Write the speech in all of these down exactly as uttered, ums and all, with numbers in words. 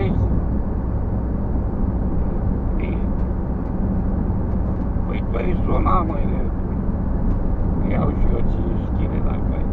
ești? Păi tu ai sunat, măi, iau și eu cinci știre dacă ai.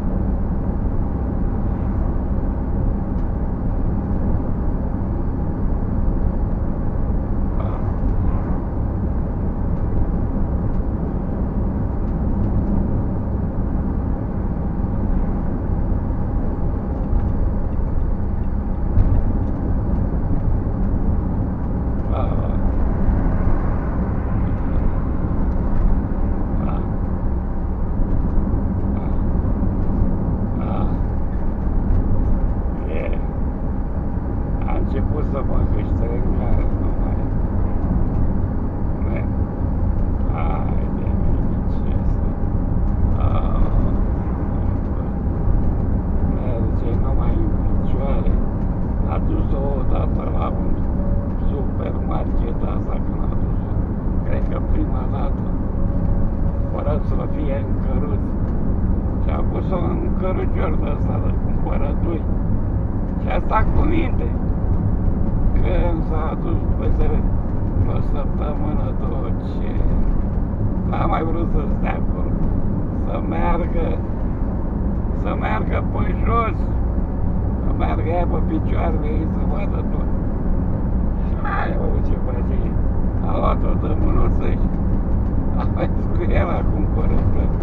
Să fie în căruț și a pus-o în cărucior de ăsta de cumpărături și a stat cu minte când s-a adus peste o săptămână, două, ce n-a mai vrut să stea acolo, să meargă să meargă pe jos, să meargă ea pe picioarele ei să vadă tot și aia bă, ce face, a luat-o de mânuță și a mai scrie la cumpărători.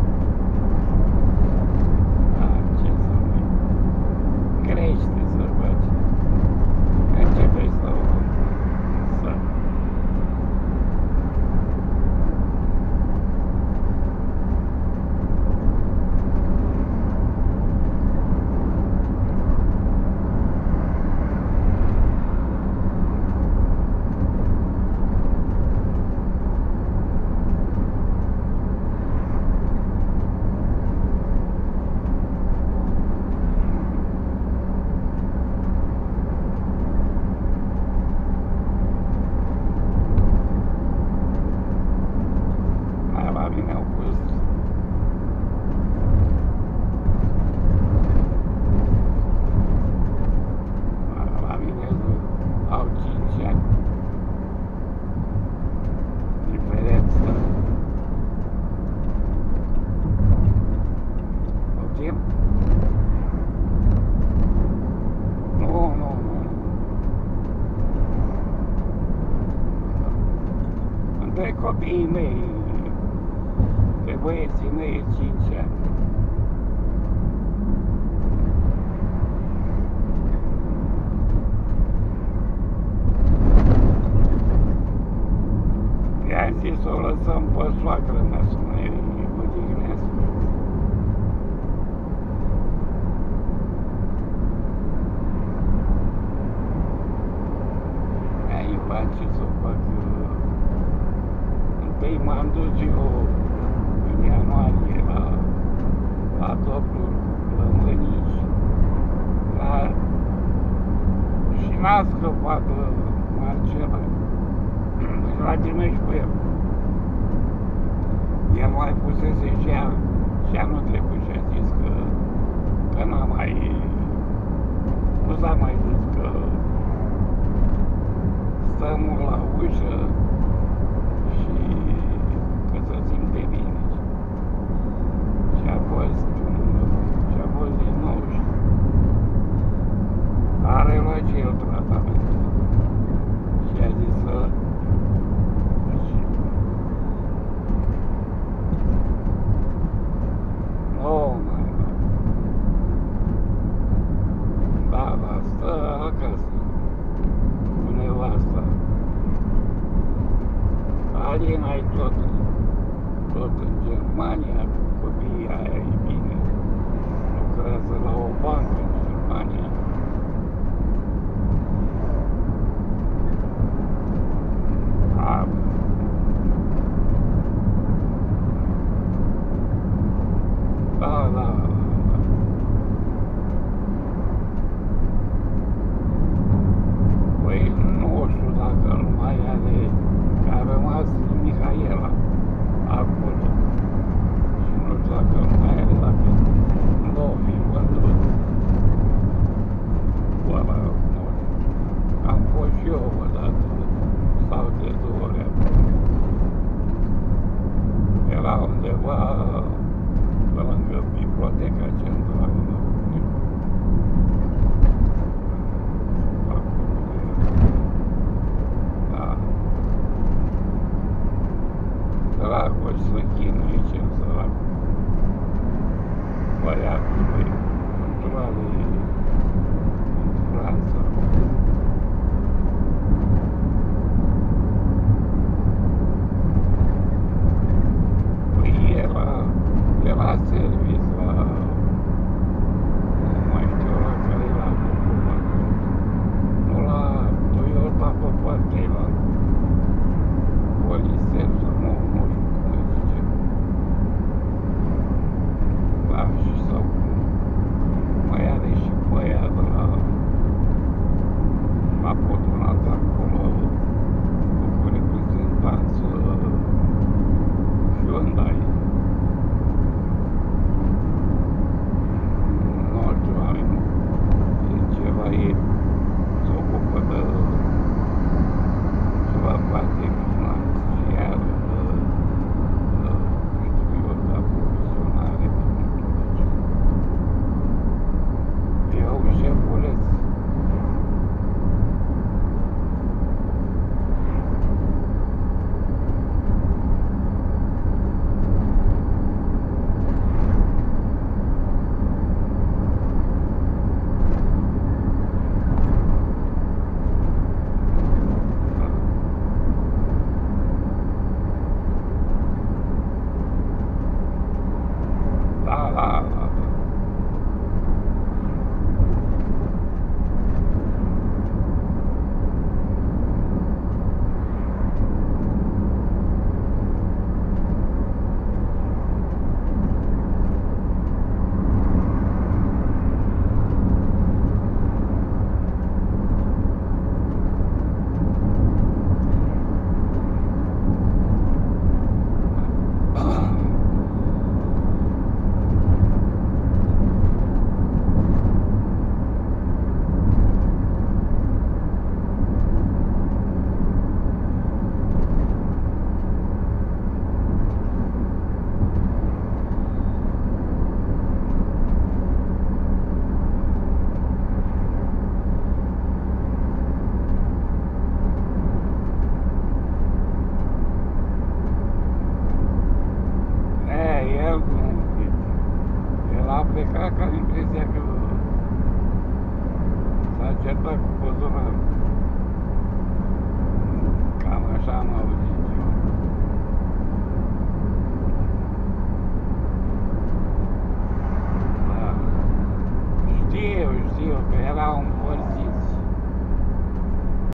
A, ce să mai crește să faci. Începe să o să... Între copiii mei, pe băieții mei, cinci ani. I-am zis să o lăsăm pe soacră mea să mai odihnească. Ai face să o fac. Întâi m-am dus eu în ianuarie la, la doctor Lămânici la, și n-a scăpat Marcela. L-a trimis cu el. El mai pusese și, an, și anul trecut și a zis că, că n-a mai, nu s-a mai dus, că stăm la ușă și că se simte bine. Și a fost, și a fost din nou și are luat și el tratament. Și a zis să oh, mai da, da, stă acasă cu nevasta. Alina-i tot, tot în Germania, cu copiii aia e bine. Lucrează la o bancă în Germania. A, da, da, da. Păi nu știu dacă îl mai are, că a rămas Mihaela acolo. Și nu știu dacă îl mai are, dacă nu o fi vândut. și eu odată, sau de două ori. Era undeva pe lângă biblioteca centrală.